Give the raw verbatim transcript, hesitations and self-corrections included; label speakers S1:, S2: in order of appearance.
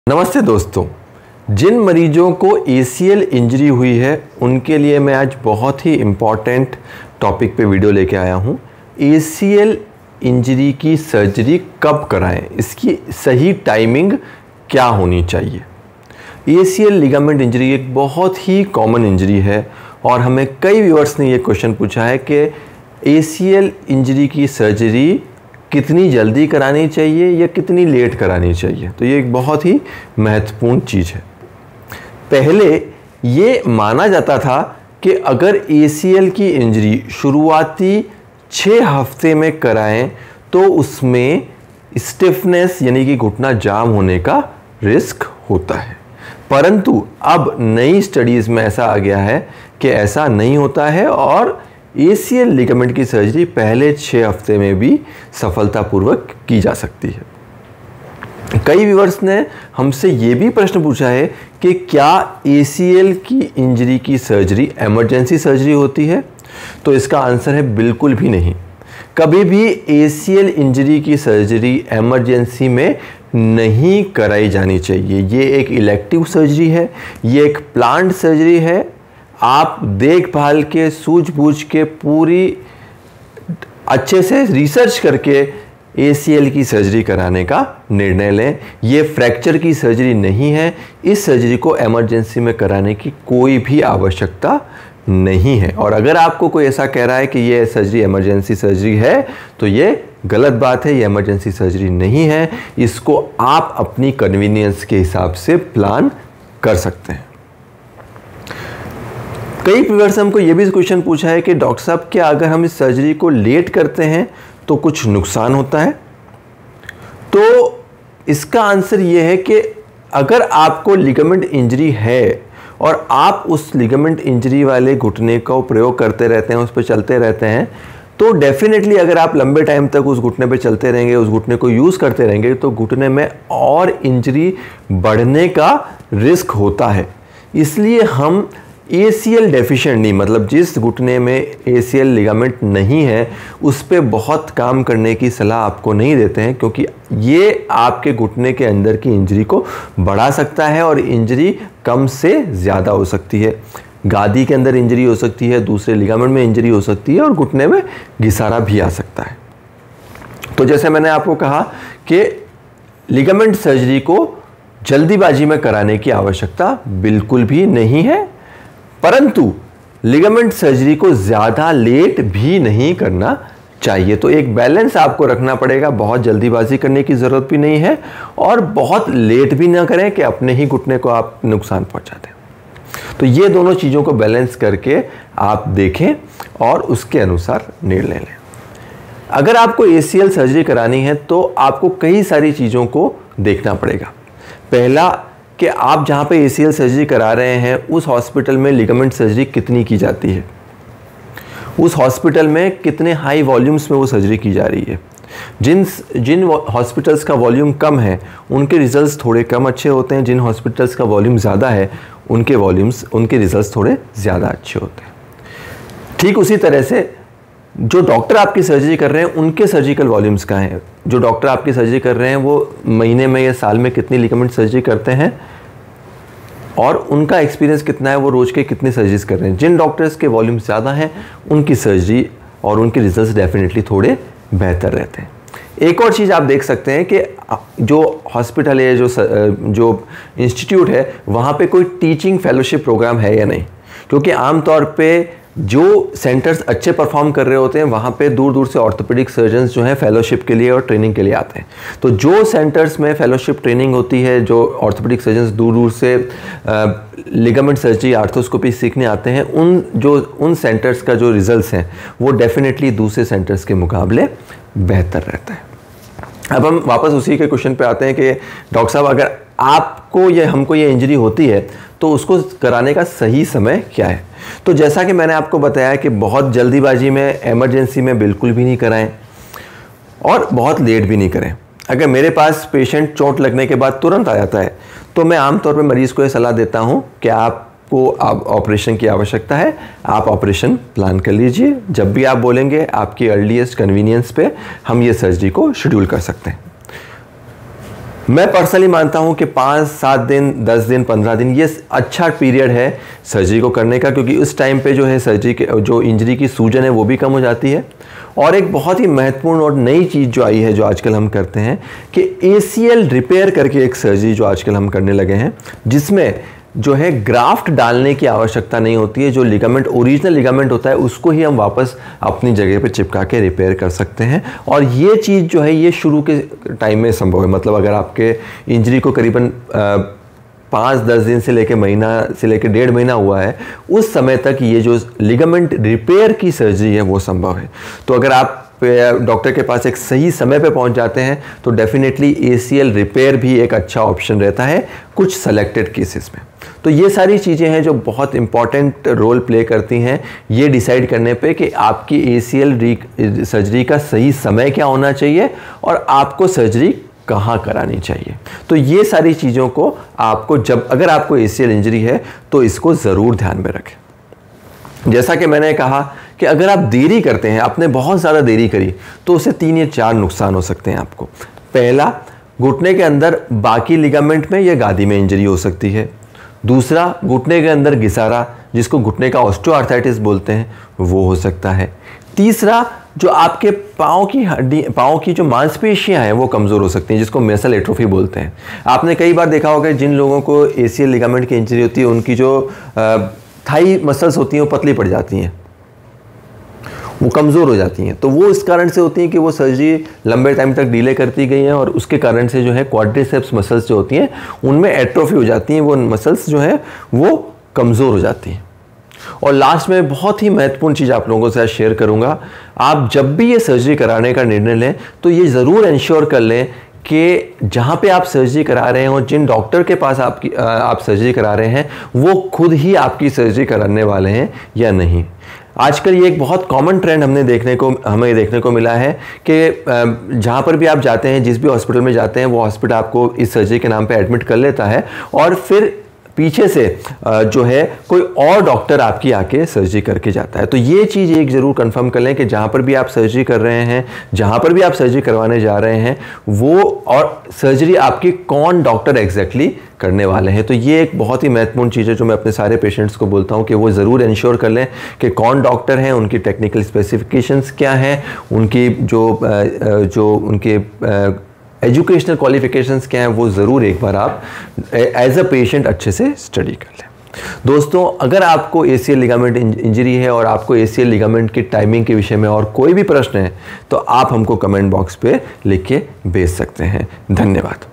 S1: नमस्ते दोस्तों, जिन मरीजों को ए सी एल इंजरी हुई है उनके लिए मैं आज बहुत ही इम्पॉर्टेंट टॉपिक पे वीडियो लेके आया हूँ। ए सी एल इंजरी की सर्जरी कब कराएं, इसकी सही टाइमिंग क्या होनी चाहिए। A C L ligament injury एक बहुत ही कॉमन इंजरी है और हमें कई व्यूअर्स ने ये क्वेश्चन पूछा है कि ए सी एल इंजरी की सर्जरी कितनी जल्दी करानी चाहिए या कितनी लेट करानी चाहिए। तो ये एक बहुत ही महत्वपूर्ण चीज़ है। पहले ये माना जाता था कि अगर ए सी एल की इंजरी शुरुआती छः हफ्ते में कराएं तो उसमें स्टिफनेस यानी कि घुटना जाम होने का रिस्क होता है, परंतु अब नई स्टडीज़ में ऐसा आ गया है कि ऐसा नहीं होता है और ए सी एल लिगामेंट की सर्जरी पहले छः हफ्ते में भी सफलतापूर्वक की जा सकती है। कई व्यूअर्स ने हमसे ये भी प्रश्न पूछा है कि क्या ए सी एल की इंजरी की सर्जरी इमरजेंसी सर्जरी होती है। तो इसका आंसर है बिल्कुल भी नहीं। कभी भी ए सी एल इंजरी की सर्जरी इमरजेंसी में नहीं कराई जानी चाहिए। ये एक इलेक्टिव सर्जरी है, ये एक प्लान्ड सर्जरी है। आप देखभाल के सूझबूझ के पूरी अच्छे से रिसर्च करके ए सी एल की सर्जरी कराने का निर्णय लें। ये फ्रैक्चर की सर्जरी नहीं है। इस सर्जरी को इमरजेंसी में कराने की कोई भी आवश्यकता नहीं है। और अगर आपको कोई ऐसा कह रहा है कि ये सर्जरी इमरजेंसी सर्जरी है तो ये गलत बात है। ये इमरजेंसी सर्जरी नहीं है। इसको आप अपनी कन्वीनियंस के हिसाब से प्लान कर सकते हैं। कई व्यूअर्स हमको ये भी क्वेश्चन पूछा है कि डॉक्टर साहब क्या अगर हम इस सर्जरी को लेट करते हैं तो कुछ नुकसान होता है। तो इसका आंसर ये है कि अगर आपको लिगामेंट इंजरी है और आप उस लिगामेंट इंजरी वाले घुटने का प्रयोग करते रहते हैं, उस पर चलते रहते हैं, तो डेफिनेटली अगर आप लंबे टाइम तक उस घुटने पे चलते रहेंगे, उस घुटने को यूज़ करते रहेंगे, तो घुटने में और इंजरी बढ़ने का रिस्क होता है। इसलिए हम ए सी एल डेफिशिएंट नहीं, मतलब जिस घुटने में ए सी एल लिगामेंट नहीं है उस पे बहुत काम करने की सलाह आपको नहीं देते हैं, क्योंकि ये आपके घुटने के अंदर की इंजरी को बढ़ा सकता है और इंजरी कम से ज़्यादा हो सकती है। गादी के अंदर इंजरी हो सकती है, दूसरे लिगामेंट में इंजरी हो सकती है और घुटने में घिसारा भी आ सकता है। तो जैसे मैंने आपको कहा कि लिगामेंट सर्जरी को जल्दीबाजी में कराने की आवश्यकता बिल्कुल भी नहीं है, परंतु लिगामेंट सर्जरी को ज़्यादा लेट भी नहीं करना चाहिए। तो एक बैलेंस आपको रखना पड़ेगा। बहुत जल्दीबाजी करने की ज़रूरत भी नहीं है और बहुत लेट भी ना करें कि अपने ही घुटने को आप नुकसान पहुंचा दें। तो ये दोनों चीज़ों को बैलेंस करके आप देखें और उसके अनुसार निर्णय लें। अगर आपको ए सी एल सर्जरी करानी है तो आपको कई सारी चीज़ों को देखना पड़ेगा। पहला कि आप जहाँ पे ए सी एल सर्जरी करा रहे हैं उस हॉस्पिटल में लिगामेंट सर्जरी कितनी की जाती है, उस हॉस्पिटल में कितने हाई वॉल्यूम्स में वो सर्जरी की जा रही है। जिन जिन हॉस्पिटल्स का वॉल्यूम कम है उनके रिजल्ट्स थोड़े कम अच्छे होते हैं, जिन हॉस्पिटल्स का वॉल्यूम ज़्यादा है उनके वॉल्यूम्स उनके रिजल्ट्स थोड़े ज़्यादा अच्छे होते हैं। ठीक उसी तरह से जो डॉक्टर आपकी सर्जरी कर रहे हैं उनके सर्जिकल वॉल्यूम्स कहाँ हैं। जो डॉक्टर आपकी सर्जरी कर रहे हैं वो महीने में या साल में कितनी लिगामेंट सर्जरी करते हैं और उनका एक्सपीरियंस कितना है, वो रोज़ के कितने सर्जरीज कर रहे हैं। जिन डॉक्टर्स के वॉल्यूम ज़्यादा हैं उनकी सर्जरी और उनके रिजल्ट्स डेफिनेटली थोड़े बेहतर रहते हैं। एक और चीज़ आप देख सकते हैं कि जो हॉस्पिटल है, जो जो इंस्टीट्यूट है, वहाँ पे कोई टीचिंग फेलोशिप प्रोग्राम है या नहीं, क्योंकि आमतौर पे जो सेंटर्स अच्छे परफॉर्म कर रहे होते हैं वहाँ पे दूर दूर से ऑर्थोपेडिक सर्जन्स जो हैं फेलोशिप के लिए और ट्रेनिंग के लिए आते हैं। तो जो सेंटर्स में फेलोशिप ट्रेनिंग होती है, जो ऑर्थोपेडिक सर्जन्स दूर दूर से लिगामेंट सर्जरी आर्थोस्कोपी सीखने आते हैं, उन जो उन सेंटर्स का जो रिजल्ट्स हैं वो डेफिनेटली दूसरे सेंटर्स के मुकाबले बेहतर रहता है। अब हम वापस उसी के क्वेश्चन पे आते हैं कि डॉक्टर साहब अगर आपको ये हमको ये इंजरी होती है तो उसको कराने का सही समय क्या है। तो जैसा कि मैंने आपको बताया कि बहुत जल्दीबाजी में, इमरजेंसी में बिल्कुल भी नहीं कराएं और बहुत लेट भी नहीं करें। अगर मेरे पास पेशेंट चोट लगने के बाद तुरंत आ जाता है तो मैं आमतौर पर मरीज़ को ये सलाह देता हूँ कि आपको आप ऑपरेशन की आवश्यकता है, आप ऑपरेशन प्लान कर लीजिए। जब भी आप बोलेंगे आपकी अर्लीस्ट कन्वीनियंस पे हम ये सर्जरी को शेड्यूल कर सकते हैं। मैं पर्सनली मानता हूं कि पाँच सात दिन, दस दिन, पंद्रह दिन ये अच्छा पीरियड है सर्जरी को करने का, क्योंकि उस टाइम पे जो है सर्जरी के जो इंजरी की सूजन है वो भी कम हो जाती है। और एक बहुत ही महत्वपूर्ण और नई चीज़ जो आई है जो आजकल हम करते हैं कि ए सी एल रिपेयर करके एक सर्जरी जो आजकल हम करने लगे हैं, जिसमें जो है ग्राफ्ट डालने की आवश्यकता नहीं होती है। जो लिगामेंट, ओरिजिनल लिगामेंट होता है, उसको ही हम वापस अपनी जगह पे चिपका के रिपेयर कर सकते हैं। और ये चीज़ जो है ये शुरू के टाइम में संभव है। मतलब अगर आपके इंजरी को करीबन पाँच दस दिन से लेके महीना से लेके डेढ़ महीना हुआ है, उस समय तक ये जो लिगामेंट रिपेयर की सर्जरी है वो संभव है। तो अगर आप डॉक्टर के पास एक सही समय पे पहुंच जाते हैं तो definitely A C L repair भी एक अच्छा ऑप्शन रहता है कुछ सेलेक्टेड केसेस में। तो ये सारी चीज़ें हैं जो बहुत इंपॉर्टेंट रोल प्ले करती हैं ये डिसाइड करने पे कि आपकी ए सी एल सर्जरी का सही समय क्या होना चाहिए और आपको सर्जरी कहाँ करानी चाहिए। तो ये सारी चीज़ों को आपको, जब अगर आपको ए सी एल इंजरी है तो इसको ज़रूर ध्यान में रखें। जैसा कि मैंने कहा कि अगर आप देरी करते हैं, आपने बहुत ज़्यादा देरी करी, तो उससे तीन या चार नुकसान हो सकते हैं आपको। पहला, घुटने के अंदर बाकी लिगामेंट में या गादी में इंजरी हो सकती है। दूसरा, घुटने के अंदर घिसारा, जिसको घुटने का ऑस्टियोआर्थराइटिस बोलते हैं, वो हो सकता है। तीसरा, जो आपके पाँव की हड्डी, पाँव की जो मांसपेशियां हैं वो कमज़ोर हो सकती हैं, जिसको मेसल एट्रोफी बोलते हैं। आपने कई बार देखा होगा जिन लोगों को ए सी एल लिगामेंट की इंजरी होती है, उनकी जो थाई मसल्स होती हैं वो पतली पड़ जाती हैं, वो कमज़ोर हो जाती हैं। तो वो इस कारण से होती हैं कि वो सर्जरी लंबे टाइम तक डिले करती गई है और उसके कारण से जो है क्वाड्रिसेप्स मसल्स जो होती हैं उनमें एट्रोफी हो जाती हैं, वो मसल्स जो है वो कमज़ोर हो जाती हैं। और लास्ट में बहुत ही महत्वपूर्ण चीज़ आप लोगों से शेयर करूँगा, आप जब भी ये सर्जरी कराने का निर्णय लें तो ये ज़रूर इंश्योर कर लें कि जहाँ पे आप सर्जरी करा रहे हैं और जिन डॉक्टर के पास आपकी आप सर्जरी करा रहे हैं वो खुद ही आपकी सर्जरी कराने वाले हैं या नहीं। आजकल ये एक बहुत कॉमन ट्रेंड हमने देखने को हमें देखने को मिला है कि जहाँ पर भी आप जाते हैं, जिस भी हॉस्पिटल में जाते हैं, वो हॉस्पिटल आपको इस सर्जरी के नाम पे एडमिट कर लेता है और फिर पीछे से जो है कोई और डॉक्टर आपकी आके सर्जरी करके जाता है। तो ये चीज़ एक ज़रूर कंफर्म कर लें कि जहाँ पर भी आप सर्जरी कर रहे हैं, जहाँ पर भी आप सर्जरी करवाने जा रहे हैं, वो और सर्जरी आपकी कौन डॉक्टर एग्जैक्टली करने वाले हैं। तो ये एक बहुत ही महत्वपूर्ण चीज़ है जो मैं अपने सारे पेशेंट्स को बोलता हूँ कि वो ज़रूर इंश्योर कर लें कि कौन डॉक्टर हैं, उनकी टेक्निकल स्पेसिफिकेशंस क्या हैं, उनकी जो जो उनके एजुकेशनल क्वालिफिकेशंस क्या हैं, वो ज़रूर एक बार आप एज अ पेशेंट अच्छे से स्टडी कर लें। दोस्तों, अगर आपको A C L ligament injury है और आपको ए सी एल लिगामेंट की टाइमिंग के विषय में और कोई भी प्रश्न है तो आप हमको कमेंट बॉक्स पे लिख के भेज सकते हैं। धन्यवाद।